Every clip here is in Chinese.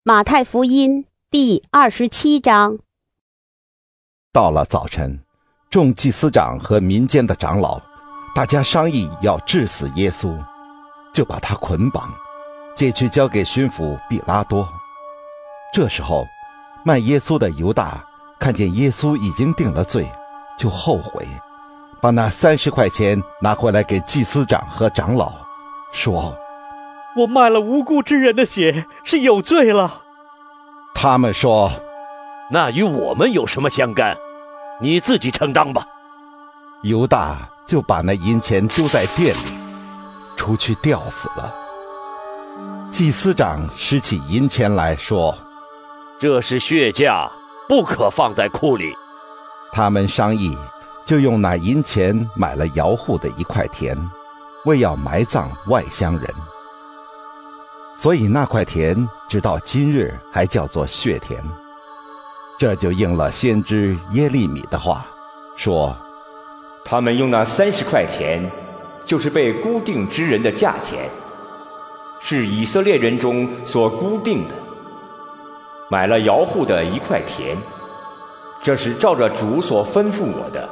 马太福音第27章。 到了早晨，众祭司长和民间的长老，大家商议要治死耶稣，就把他捆绑，解去交给巡抚比拉多。这时候，卖耶稣的犹大看见耶稣已经定了罪，就后悔，把那30块钱拿回来给祭司长和长老，说： 我卖了无辜之人的血，是有罪了。 他们说： 那与我们有什么相干？你自己承担吧。 犹大就把那银钱丢在店里，出去吊死了。祭司长拾起银钱来说： 这是血价，不可放在库里。 他们商议，就用那银钱买了窑户的1块田，为要埋葬外乡人。所以那块田直到今日还叫做血田。这就应了先知耶利米的话，说： 他们用那30块钱，就是被估定之人的价钱，是以色列人中所估定的，买了窑户的1块田，这是照着主所吩咐我的。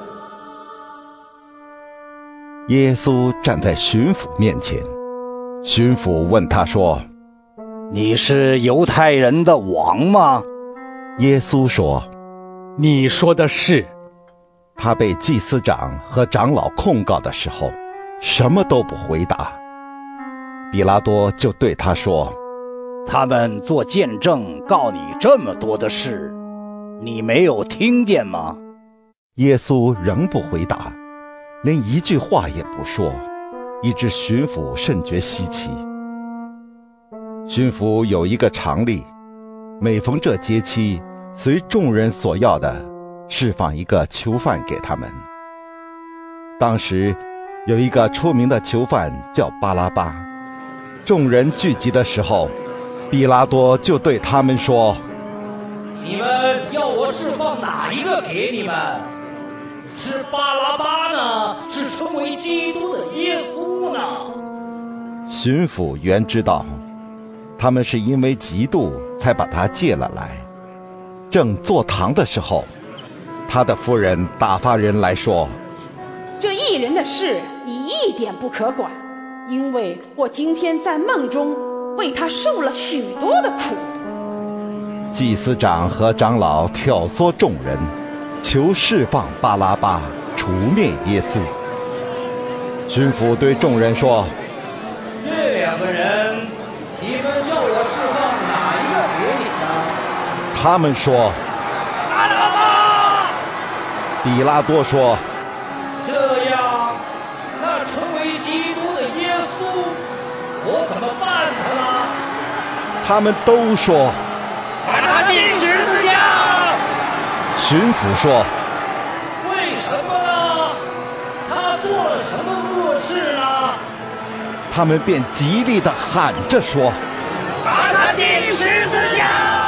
耶稣站在巡抚面前，巡抚问他说： 你是犹太人的王吗？ 耶稣说： 你说的是。 他被祭司长和长老控告的时候，什么都不回答。比拉多就对他说： 他们做见证告你这么多的事，你没有听见吗？ 耶稣仍不回答，连一句话也不说，以致巡抚甚觉稀奇。巡抚有一个常例，每逢这节期，随众人所要的，释放一个囚犯给他们。当时有一个出名的囚犯叫巴拉巴。众人聚集的时候，比拉多就对他们说： 你们要我释放哪一个给你们？是巴拉巴呢，是称为基督的耶稣呢？ 巡抚原知道他们是因为嫉妒才把他借了来，正坐堂的时候，他的夫人打发人来说： 这一人的事你一点不可管，因为我今天在梦中为他受了许多的苦。 祭司长和长老挑唆众人，求释放巴拉巴，除灭耶稣。巡抚对众人说： 这2个人，你们要我释放哪一个给你呢？ 他们说： 巴拉巴。 比拉多说： 这样，那成为基督的耶稣，我怎么办他呢？ 他们都说： 把他钉十字架。 巡抚说： 为什么呢？他做了什么恶事呢？ 他们便极力地喊着说： 把他钉十字架。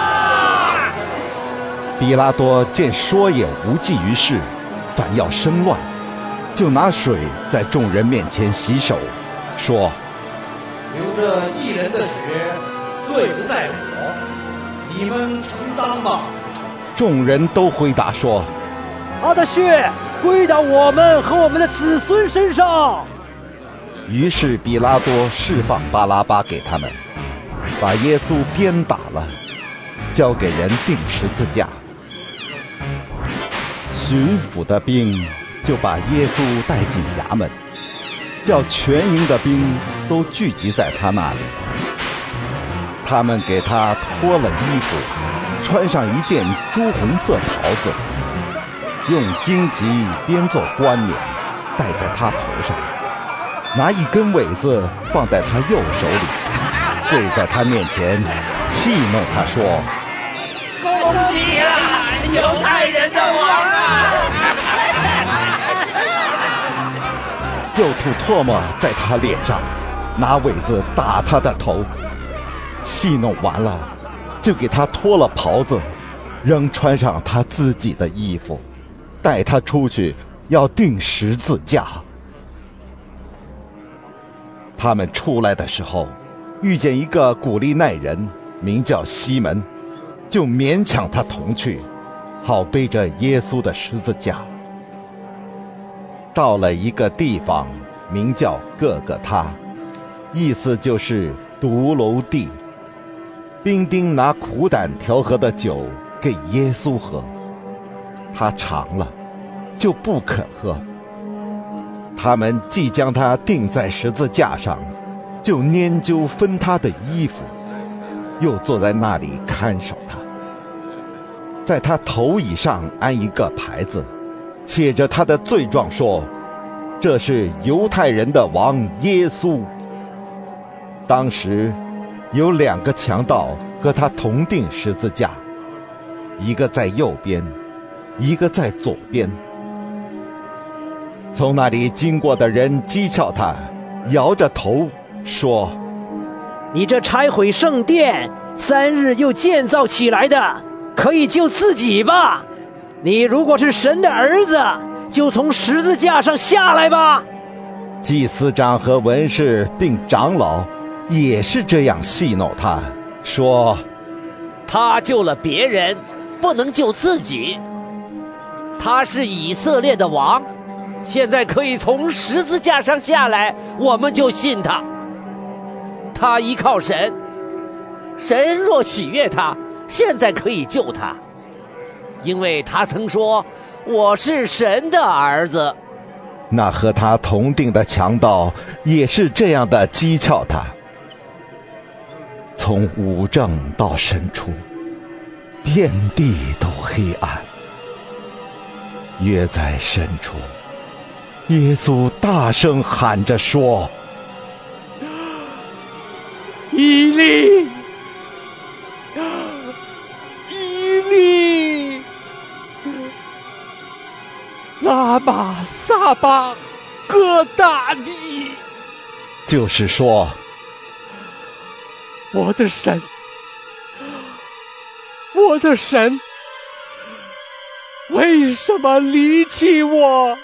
比拉多见说也无济于事，反要生乱，就拿水在众人面前洗手，说： 流着一人的血，罪不在我，你们承担吧。 众人都回答说： 他的血归到我们和我们的子孙身上。 于是比拉多释放巴拉巴给他们，把耶稣鞭打了，交给人钉十字架。巡抚的兵就把耶稣带进衙门，叫全营的兵都聚集在他那里。他们给他脱了衣服，穿上一件朱红色袍子，用荆棘编作冠冕戴在他头上，拿一根苇子放在他右手里，跪在他面前戏弄他说： 恭喜啊，犹太人的王啊！ 又吐唾沫在他脸上，拿苇子打他的头。戏弄完了，就给他脱了袍子，仍穿上他自己的衣服，带他出去要钉十字架。他们出来的时候，遇见一个古利奈人名叫西门，就勉强他同去，好背着耶稣的十字架。到了一个地方，名叫各个他，意思就是独楼地。兵丁拿苦胆调和的酒给耶稣喝，他尝了，就不肯喝。他们既将他钉在十字架上，就拈阄分他的衣服，又坐在那里看守他。在他头椅上安一个牌子，写着他的罪状，说：这是犹太人的王耶稣。当时有2个强盗和他同钉十字架，一个在右边，一个在左边。从那里经过的人讥诮他，摇着头说： 你这拆毁圣殿，3日又建造起来的，可以救自己吧？你如果是神的儿子，就从十字架上下来吧。 祭司长和文士并长老也是这样戏弄他，说： 他救了别人，不能救自己。他是以色列的王，现在可以从十字架上下来，我们就信他。他依靠神，神若喜悦他，现在可以救他，因为他曾说：我是神的儿子。 那和他同定的强盗也是这样的讥诮他。从午正到申初，遍地都黑暗。约在申初，耶稣大声喊着说： 以利，以利，拉玛撒巴各大利。 就是说， 我的神，我的神，为什么离弃我？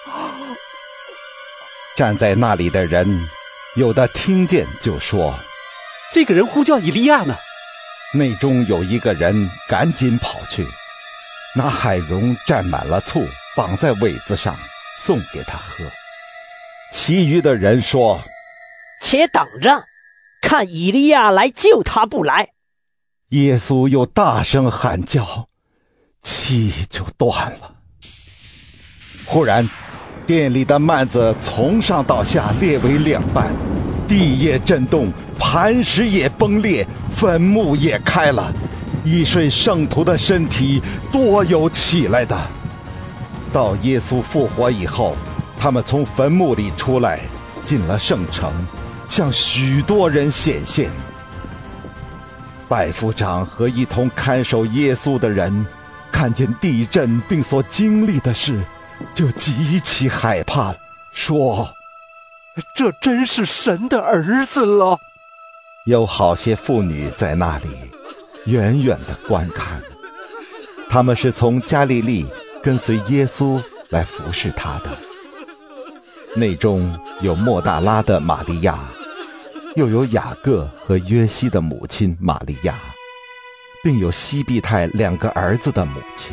站在那里的人，有的听见就说： 这个人呼叫以利亚呢。 内中有一个人赶紧跑去，拿海蓉蘸满了醋，绑在苇子上，送给他喝。其余的人说： 且等着，看以利亚来救他不来。 耶稣又大声喊叫，气就断了。忽然店里的幔子从上到下裂为2半，地也震动，磐石也崩裂，坟墓也开了，一睡圣徒的身体多有起来的。到耶稣复活以后，他们从坟墓里出来，进了圣城，向许多人显现。百夫长和一同看守耶稣的人看见地震并所经历的事，就极其害怕，说： 这真是神的儿子了。 有好些妇女在那里远远地观看，他们是从加利利跟随耶稣来服侍他的。内中有莫大拉的玛利亚，又有雅各和约西的母亲玛利亚，并有西庇太2个儿子的母亲。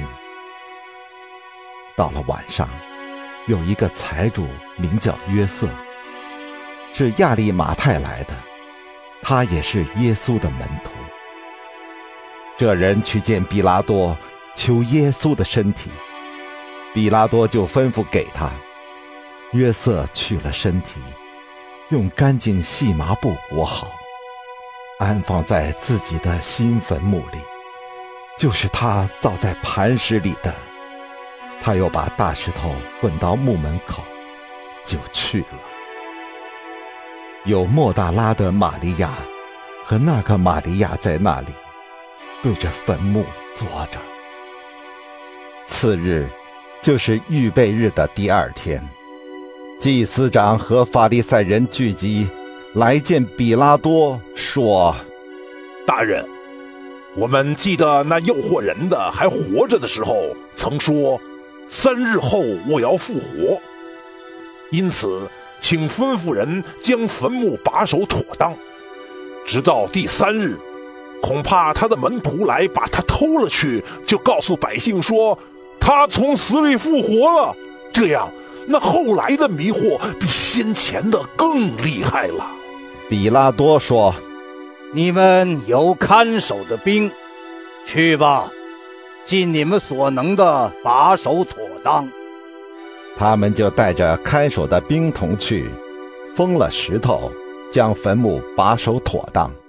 到了晚上，有一个财主名叫约瑟，是亚利马太来的，他也是耶稣的门徒。这人去见比拉多，求耶稣的身体，比拉多就吩咐给他。约瑟取了身体，用干净细麻布裹好，安放在自己的新坟墓里，就是他造在磐石里的。他又把大石头滚到墓门口，就去了。有莫大拉的玛利亚和那个玛利亚在那里，对着坟墓坐着。次日，就是预备日的第2天，祭司长和法利赛人聚集，来见比拉多，说： 大人，我们记得那诱惑人的还活着的时候，曾说3日后我要复活，因此请吩咐人将坟墓把守妥当，直到第3日， 恐怕他的门徒来把他偷了去，就告诉百姓说他从死里复活了。这样，那后来的迷惑比先前的更厉害了。 比拉多说： 你们有看守的兵，去吧，尽你们所能的把守妥当。 他们就带着看守的兵同去，封了石头，将坟墓把守妥当。